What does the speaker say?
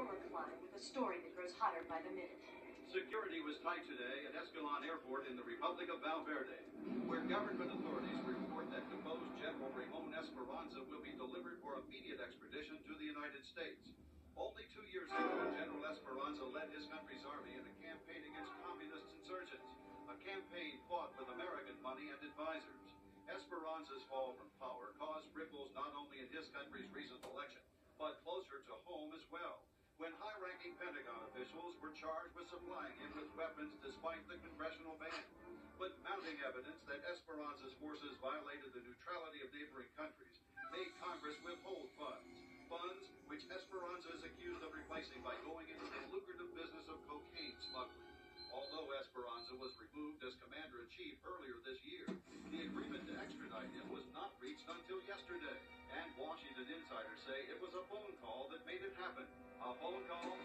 former client with a story that grows hotter by the minute. Security was tight today at Escalon Airport in the Republic of Valverde, where government authorities report that deposed General Ramon Esperanza will be delivered for immediate extradition to the United States. Only 2 years ago, General Esperanza led his country's army in a campaign against communist insurgents, a campaign fought with American money and advisors. Esperanza's fall from power caused ripples not only in his country's recent election, but closer to home as well, when high-ranking Pentagon officials were charged with supplying him with weapons despite the congressional ban. But mounting evidence that Esperanza's forces violated the neutrality of neighboring countries made Congress withhold funds which Esperanza is accused of replacing by going into the lucrative business of cocaine smuggling. Although Esperanza was removed as commander-in-chief earlier this year, the agreement to extradite him was not reached until yesterday, and Washington insiders say it was a phone call that made it happen. A phone call